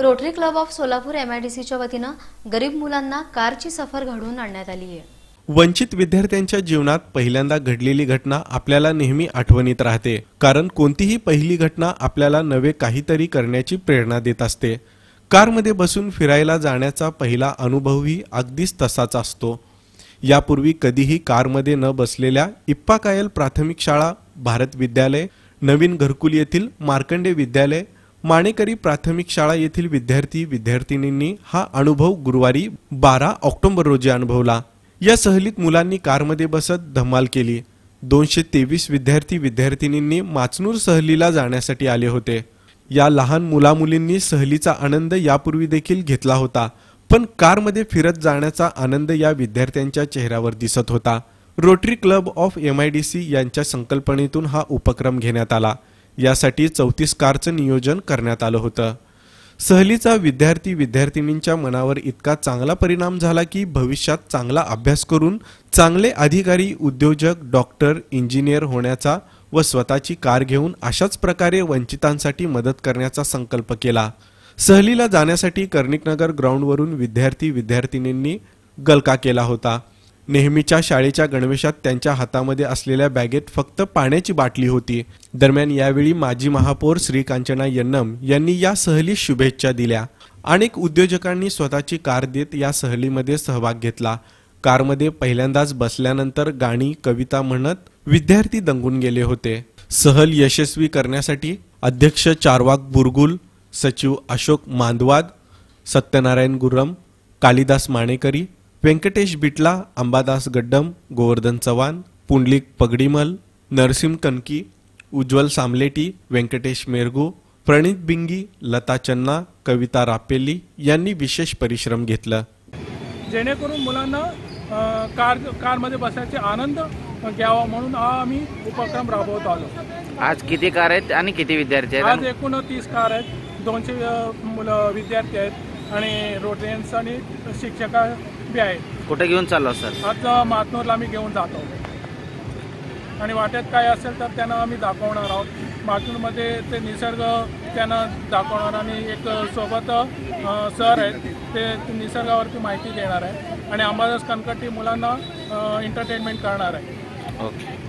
Rotary Club of Solapur MIDCच्या वतीनं गरीब मुलांना कारची सफर घडवून आणण्यात आली आहे। वंचित विद्यार्थ्यांच्या जीवनात पहिल्यांदा घडलेली घटना आपल्याला नेहमी आठवणीत राहते, कारण कोणतीही पहिली घटना आपल्याला नवे काहीतरी करण्याची प्रेरणा देत असते। कारमध्ये बसून फिरायला जाण्याचा पहिला अनुभवही अगदीच तसाच असतो। यापूर्वी कधीही कारमध्ये न बसलेल्या इप्पा कायल प्राथमिक शाळा, भारत विद्यालय, नवीन घरकुल येथील मार्कंडे विद्यालय, माणेकरी प्राथमिक शाळा येथील विद्यार्थी-विद्यार्थिनींनी हा अनुभव गुरुवारी 12 ऑक्टोबर रोजी अनुभवला। या सहलीत मुलांनी कारमध्ये बसत धमाल केली। 223 विद्यार्थी-विद्यार्थिनींनी माचनूर सहलीला जाण्यासाठी आले होते। या लहान मुला-मुलींनी सहलीचा आनंद यापूर्वी देखील घेतला होता, पण कारमध्ये फिरत जाण्याचा आनंद या विद्यार्थ्यांच्या चेहऱ्यावर दिसत होता। रोटरी क्लब ऑफ MIDC यांच्या संकल्पनेतून हा उपक्रम घेण्यात आला। यासाठी 34 कारचं नियोजन करण्यात आलं होतं। सहलीचा विद्यार्थी-विद्यार्थिनींच्या मनावर इतका चांगला परिणाम झाला की भविष्यात चांगला अभ्यास करून चांगले अधिकारी, उद्योजक, डॉक्टर, इंजिनियर होण्याचा व स्वतःची कार घेऊन अशाच प्रकारे वंचितांसाठी मदत करण्याचा संकल्प केला। सहलीला जाण्यासाठी कर्णिकनगर ग्राउंडवरून विद्यार्थी-विद्यार्थिनींनी गलका केला होता। नेहमीच्या शाळेच्या गणवेशात त्यांच्या हातामध्ये असलेल्या बॅगेत फक्त पाण्याची बाटली होती। दरम्यान यावेळी माजी महापौर श्रीकांचना यन्नम यांनी या सहलीस शुभेच्छा दिल्या। अनेक उद्योजकांनी स्वतःची कार देत या सहलीमध्ये सहभाग घेतला। कारमध्ये पहिल्यांदाच बसल्यानंतर गाणी, कविता म्हणत विद्यार्थी दंगून गेले होते। सहल यशस्वी करण्यासाठी अध्यक्ष चारवाक बुरगुल, सचिव अशोक मांदवाद, सत्यनारायण गुरम, कालिदास माणेकरी, व्यंकटेश बिटला, अंबादास गड्डम, गोवर्धन चव्हाण, पुंडलिक पगडीमल, नरसिंह कनकी, उज्ज्वल सामलेटी, व्यंकटेश मेरगू, प्रणित बिंगी, लता चन्ना, कविता रापेल्ली यांनी विशेष परिश्रम घेतला। जेणेकरून मुलांना कारमध्ये बसायचे आनंद घ्यावा म्हणून हा आम्ही उपक्रम राबवत आलो। आज किती कार आहेत आणि किती विद्यार्थी आहेत? आज एकूण 30 कार आहेत, 200 मुलं विद्यार्थी आहेत आणि रोटरियन्स आणि शिक्षक बी आहेत। कुठे घेऊन चाललो सर? आज मातनूरला आम्ही घेऊन जातो आणि वाटेत काय असेल तर त्यांना आम्ही दाखवणार आहोत। मातनूरमध्ये ते निसर्ग त्यांना दाखवणार आणि एक सोबत सर आहेत, ते निसर्गावरती माहिती देणार आहे आणि अंबादास कनकटी मुलांना एंटरटेनमेंट करणार आहे। ओके।